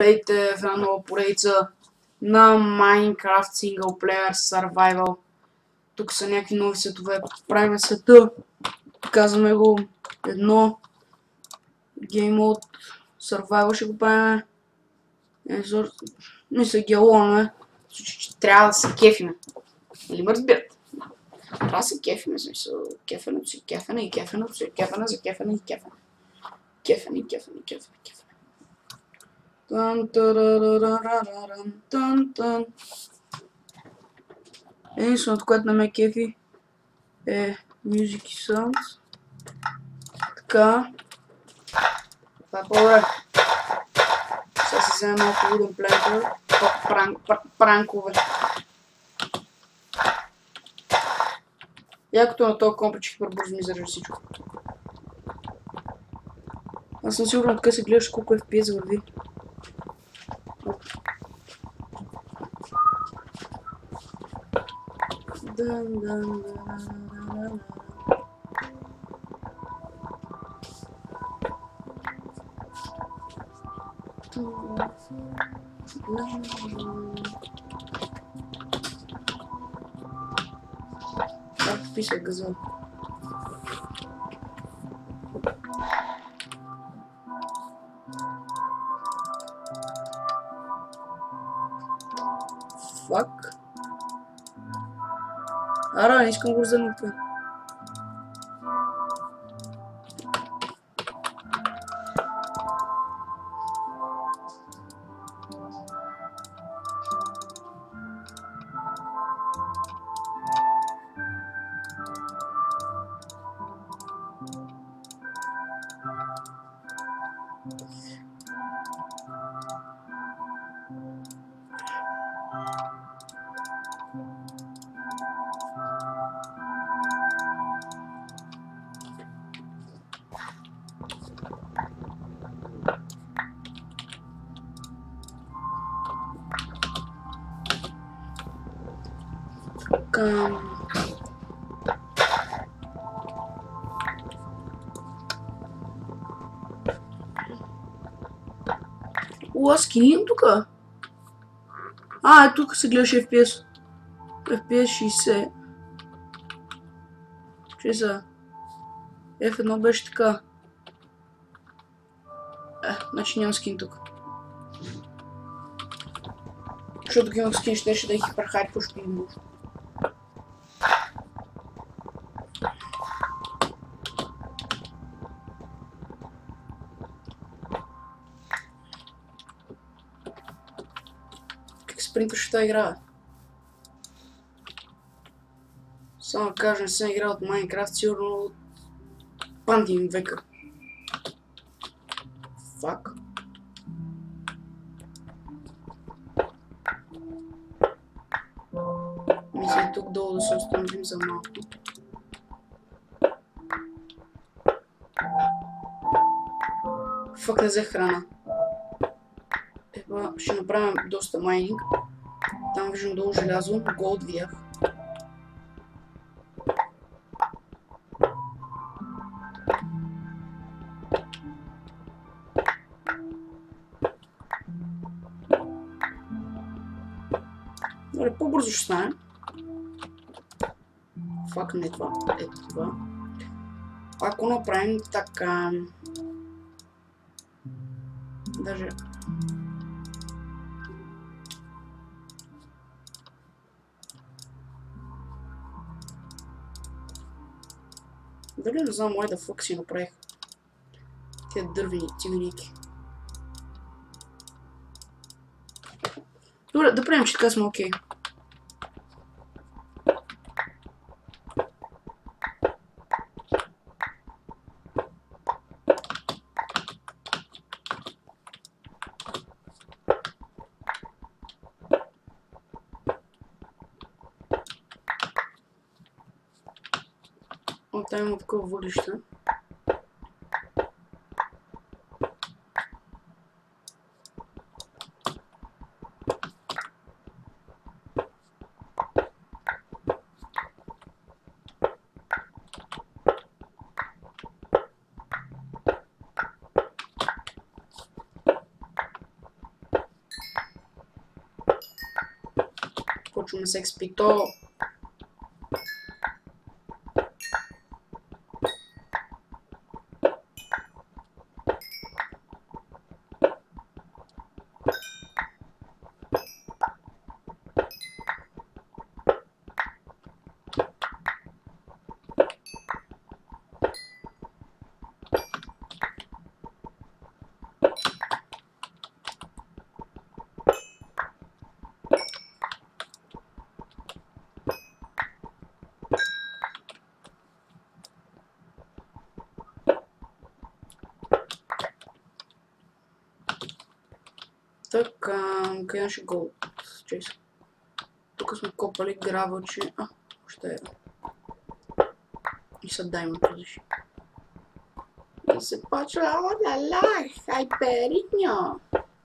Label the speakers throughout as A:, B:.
A: Здравейте в една нова поредица на Minecraft Single Player Survival. Тук са някакви нови светове. Правим света. Казваме го едно. Game Mode Survival ще го правим. Мисля геолонове. В случай, че трябва да се кефиме. Или ме разбирате? Трябва да се кефиме. Кефенето си кефене и кефенето си кефене за кефене и кефене. Кефене. Единственото, което не ме кефи е Music и Sounds. Така. Това е по-добре. Сега си взема малко Wooden Planter. Пранкове. Якото на този комп, че хипърбързо ми зарежда всичко. Аз съм сигурен, така се гледаш колко FPS върви. Как пише газон? Фак. Ара, не искам го взема това. Аз скиним тука. Е тук се гледаш FPS. FPS 60. Че са? F1 беше така. Значи няма скин тук. Защото тук имах скин, ще да е хиперхайпващо и мощно. Спринтваш в тази игра. Само да кажа, не съм играл от Minecraft сигурно от пандин века. Фак. Мисля тук долу да се установим за малко. Фак, не взех храна. Ще направим доста майнинг. Там виждам долу желязо, голд видях. Добре, по-бързо ще стане. Фак, не това. Ето това. Ако направим така... Даже... Дали не знам, май да фок си направих тия дървени тигники. Добре, да правим, че така сме окей. Там има такова въглища. Почваме с XP. То... Така, къде имаше голд? Чейс. Тук сме копали гравълче. Още е. И са даймонд позиши. И се почва, ла-ла, хайперитньо.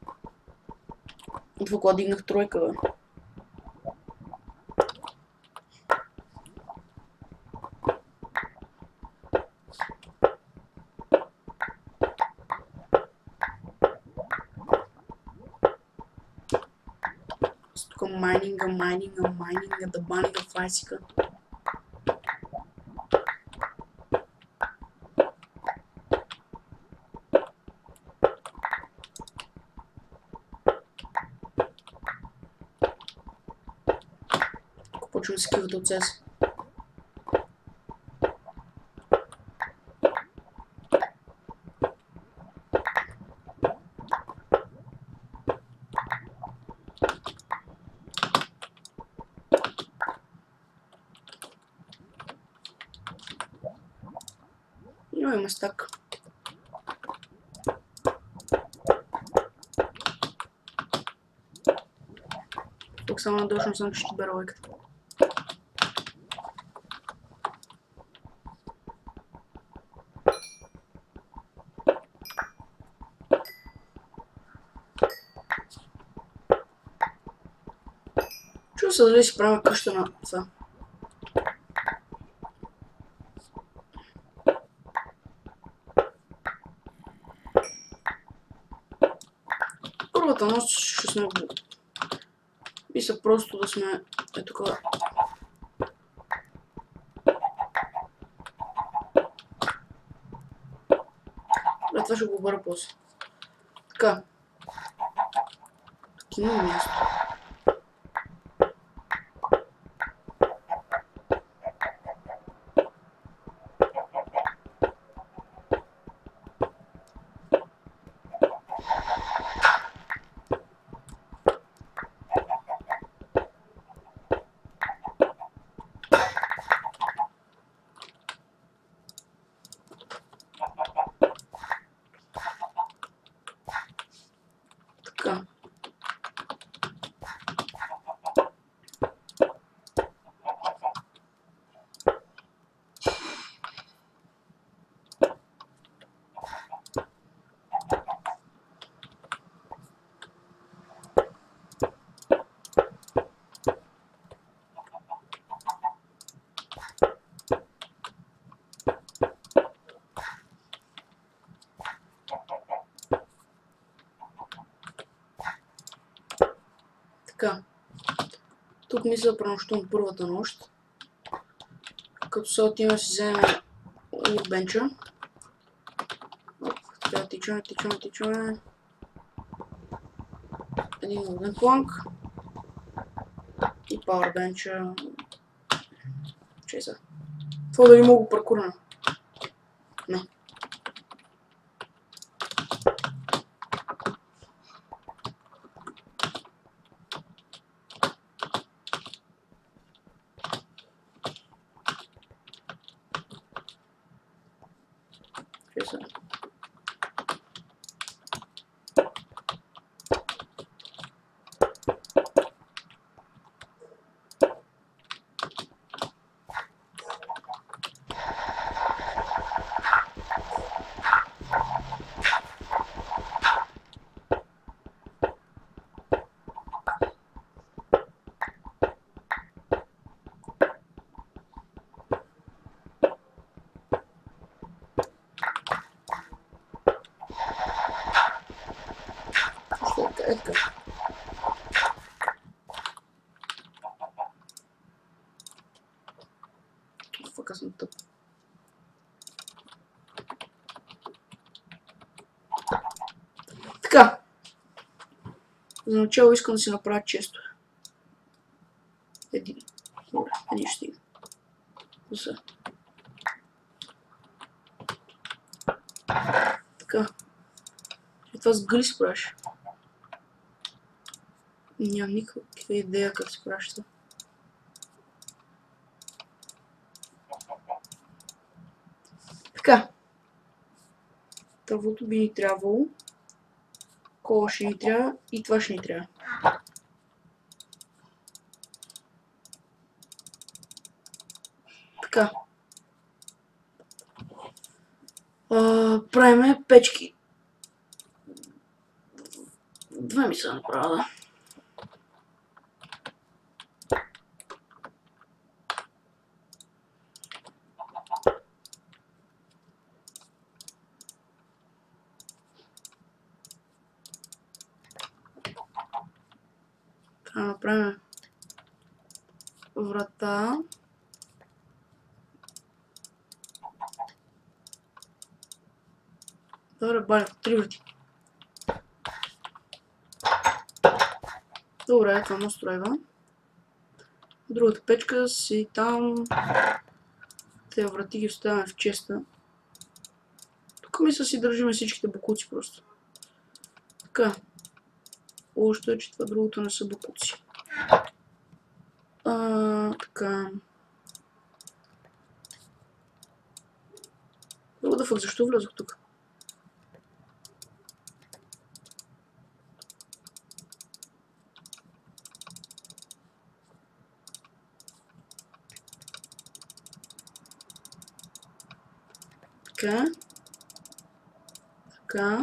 A: Това кога дигнах тройка, бе. Тук майнинга, да банига файсика. Почвам да се киват от CS. Има стак. Тук само надължно съм, че ще бера лойката. Чува се дали си правя къща на това. Първата нощ ще сме... Мисля просто да сме... Е тук... Това ще го обърна после. Така. Тук има място. Така. Така. Тук мисля да пренощувам първата нощ. Като се отиваме да си вземем урбенча. Така, тичаме. Един урбен планк. И пауърбенча. Чай са. Това дали мога паркурна? Не. Чай са. За начало искам да си направя често. Един. Добре, един ще стига. За. Така. И това с гъли се правиш. Нямам никаква идея как се правиш това. Така. Тървото би ни трябвало. Кола ще ни трябва и това ще ни трябва. Така. Правиме печки. Две ми се направя, да. Трябва да направим врата. Добре, баля, 3 врати. Добре, това му стройва. Другата печка си там. Те врати ги оставяме в честа. Тук мисля си държиме всичките бокуци просто. Така. Лошото е, че това другото не са бокуци. Така. Да фак, защо влязох тук? Така. Така.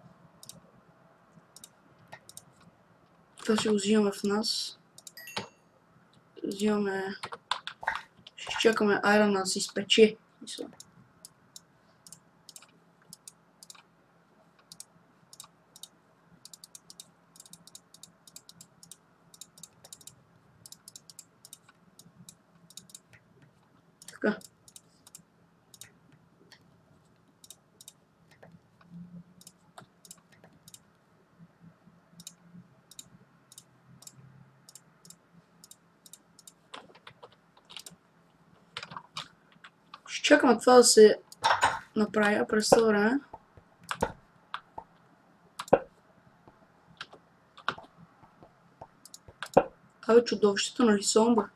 A: Това ще го взимаме в нас. Взимаме... Ще чакаме айрона да се изпече. Така. Ще чакаме това да се направи през това време. Абе, чудовището, нали са омбра?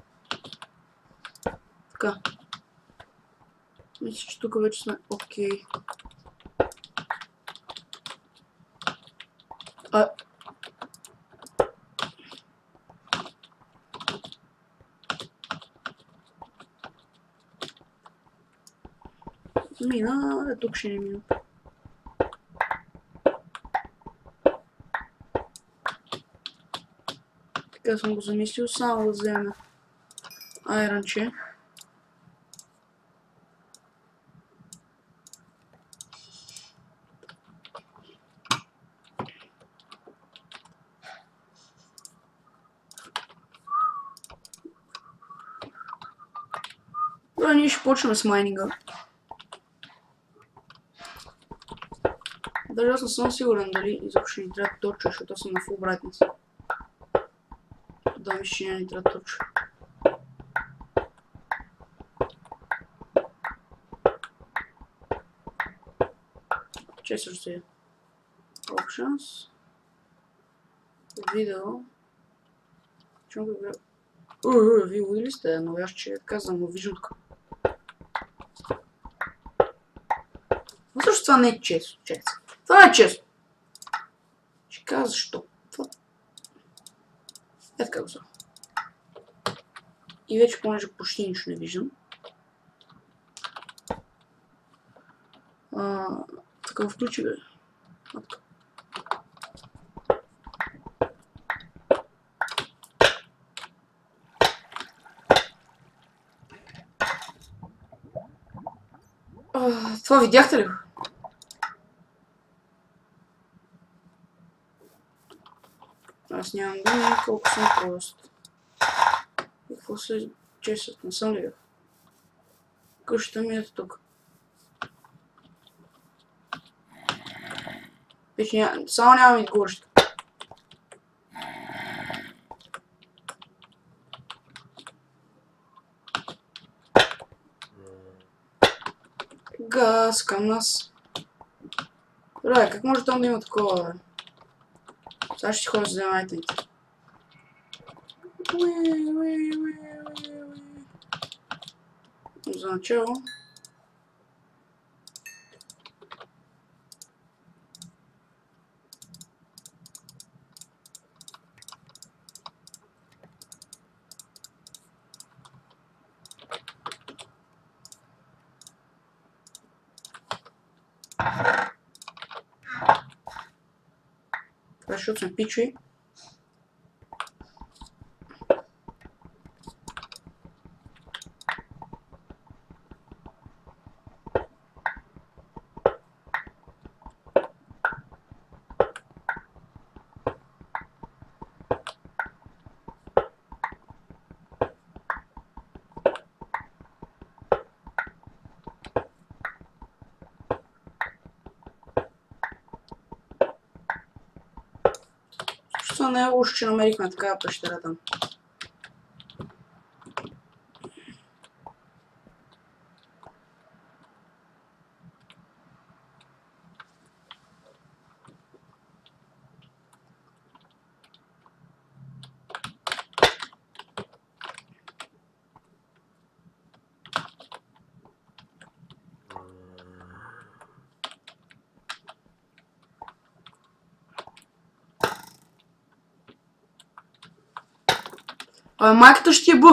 A: Така. Мисля, че тук вече сме окей. Мина, тук ще не мина. Така съм го замислил, само да взема айронче. Добре, ние ще почнем с майнинга. Даже аз не съм сигурен дали изобщо ни трябва торча, защото аз съм на full brightness. Да, мисля, че не ни трябва торча. Че също е. Options. Видео. Чум го гледа. Вие удили сте, но аз че казвам във виждутка. Но също това не е често. Това не е често. Ще кажа защо. Това... Така го са. И вече понеже почти нищо не виждам. Така включи бе. Това видяхте ли го? Аз нямам думи колко съм прост. Какво се чесат? Не съм ли бях? Къщата ми е тук. Само нямам и горща. газ към нас. Добре, как може там да има такова, бе? Сега ще си ходя за демайтите. За начало. Защото сме пичуи. Това не е лошо, че намерихме такава пещера там. Абе, майката ще ти е бу!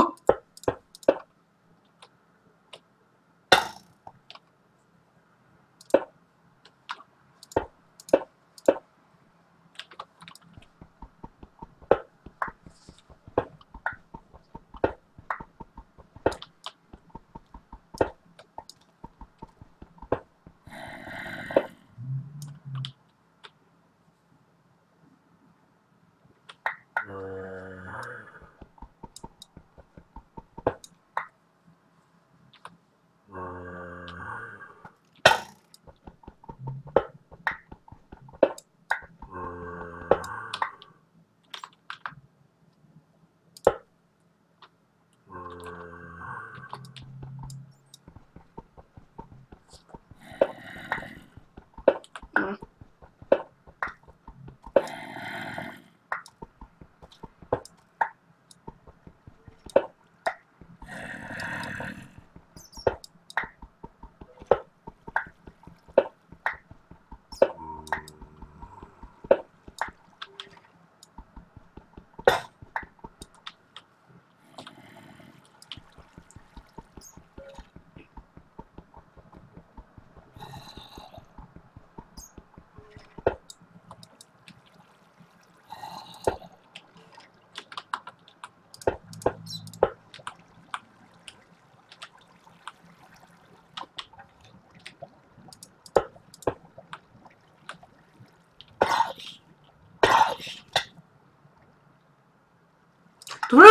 A: Добре,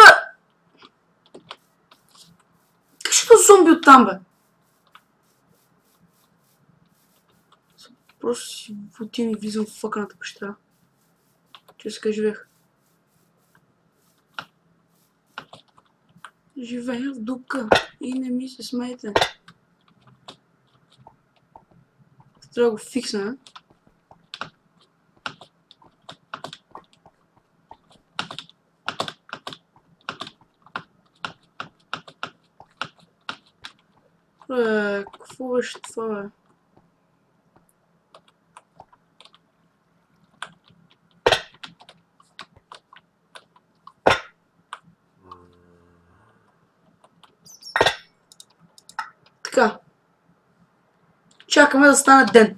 A: как ще този зомби оттам, бе? Просто си отивам и влизам в фъканата пещера. Че сега живеех. Живея в дупка и не ми се смейте. Трябва да го фиксна. Какво беше това, бе? Така. Чакаме да стане ден.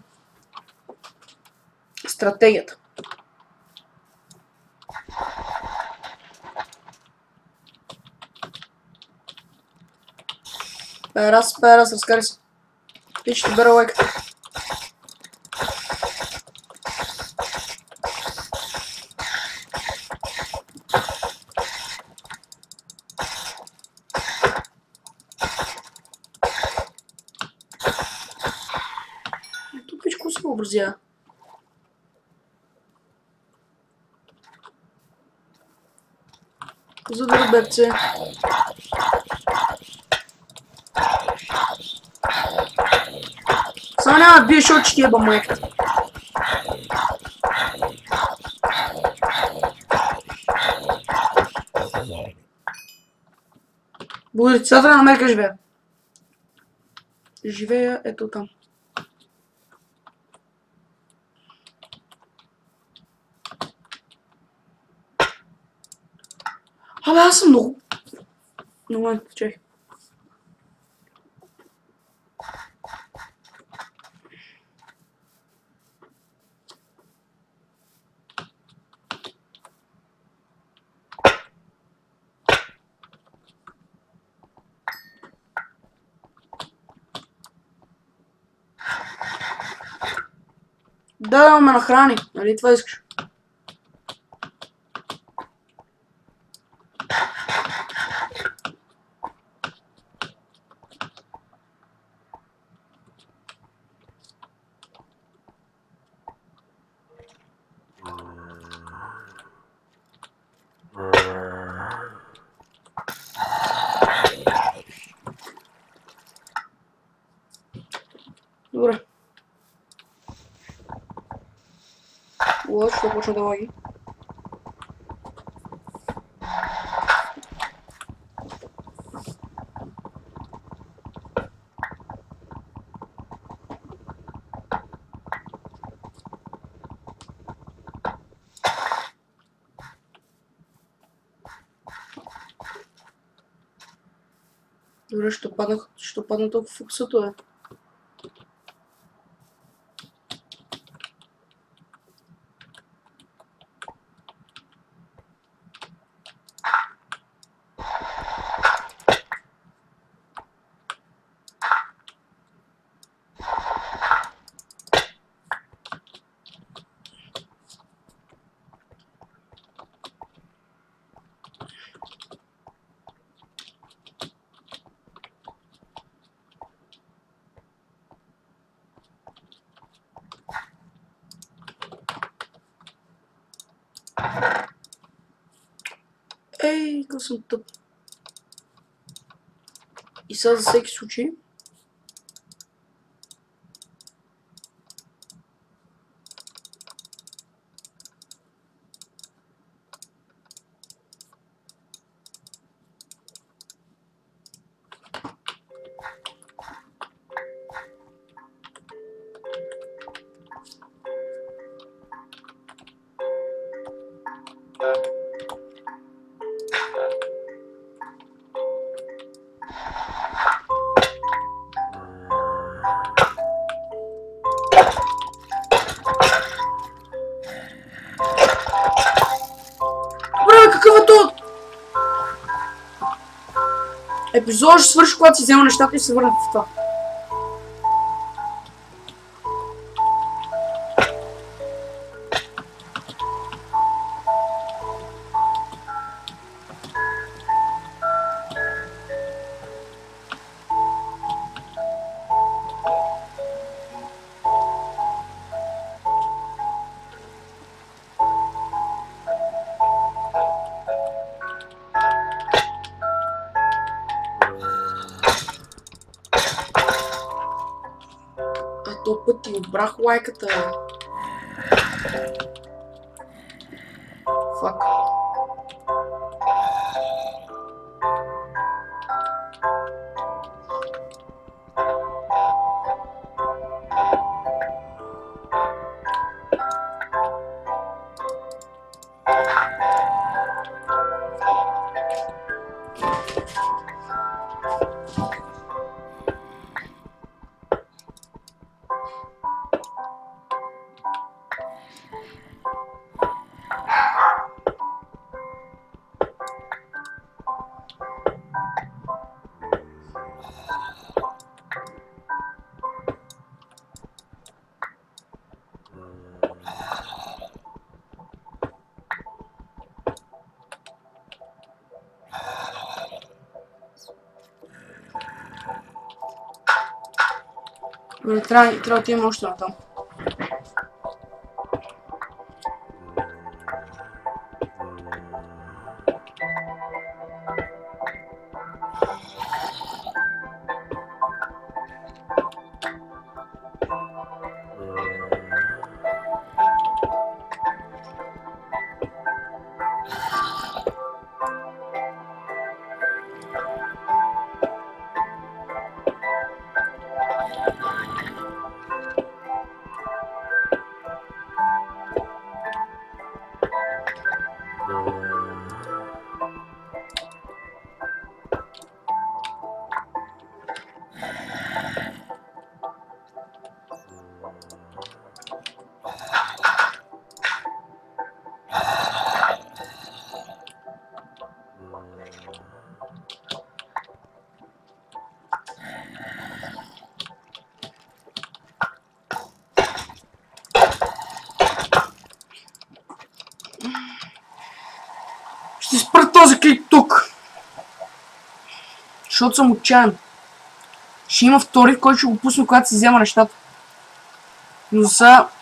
A: Стратегията. Раз, разкари се. И ще бера лайката. Тупичко се въобразява. За да бебце. Ама няма да биеш, че ти еба майката. Благодаря ти, сега трябва да намеря къде живея. Живея ето там. Абе, аз съм много... На момент, чай. Да, ме нахрани, нали това искаш? Добре. Лошо, почна да лаги. Добре, ще падна толкова фокусато, е. Ей, какъв съм тъп. И сега за всеки случай. Какъв е то? Епизодът ще свърши, когато си взема нещата и се върна в това. То път ти отбрах лайката. Фак. Трябва да отидем още натам. Ще спра този клип тук. Защото съм отчаян. Ще има втори, който ще го пусна, когато си взема нещата. Но за сега